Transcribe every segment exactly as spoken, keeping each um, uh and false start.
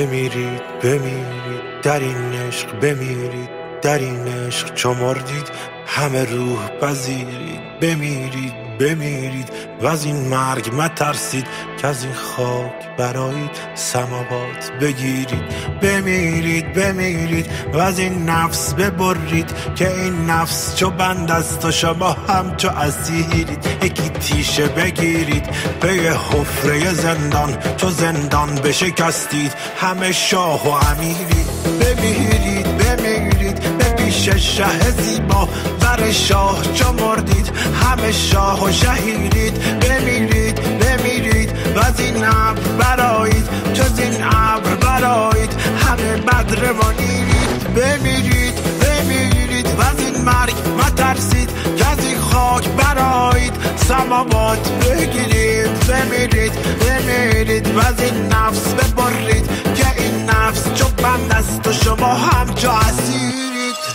بمیرید بمیرید در این عشق، بمیرید در این عشق چو مردید همه روح پذیرید. بمیرید بمیرید و از این مرگ مترسید که از این خاک برایید سماوات بگیرید. بمیرید بمیرید و از این نفس ببرید که این نفس چو بند است و شما هم چو اسیرید. یکی تیشه بگیرید به یه حفره زندان، چو زندان بشکستید همه شاه و امیرید. بمیرید بمیرید به پیش شه زیبا، بر شاه چو مردید همه شاه و شهیرید. بمیرید بمیرید و از این ابر برایید، جز این ابر برایید همه بدر و نیرید. بمیرید بمیرید و از این مرگ مترسید که از این خاک برایید سماوات بگیرید. بمیرید بمیرید و از این نفس ببرید که این نفس چو بند است و شما هم چو اسیرید.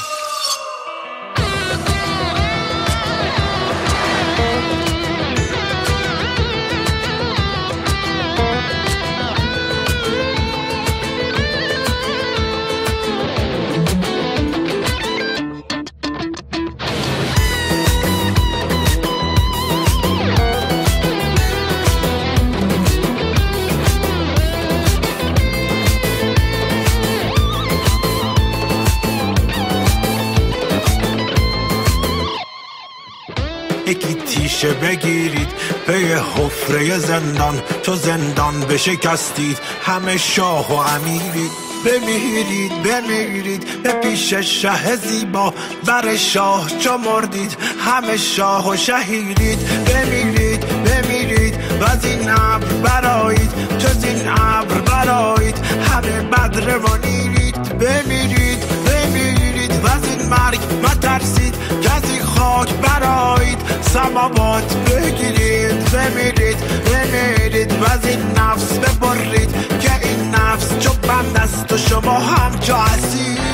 یکی تیشه بگیرید به یه حفره زندان، چو زندان بشکستید همه شاه و امیرید. بمیرید بمیرید به پیش شه زیبا، بر شاه چو مردید همه شاه و شهیرید. بمیرید بمیرید و از این ابر برایید، جز این ابر برایید همه بدر و نیرید. بمیرید بمیرید و از این مرگ مترسید که از این خاک برایید سماوات بگیرید. بمیرید بمیرید و از این نفس ببرید که این نفس چو بند است و شما هم چو اسیر.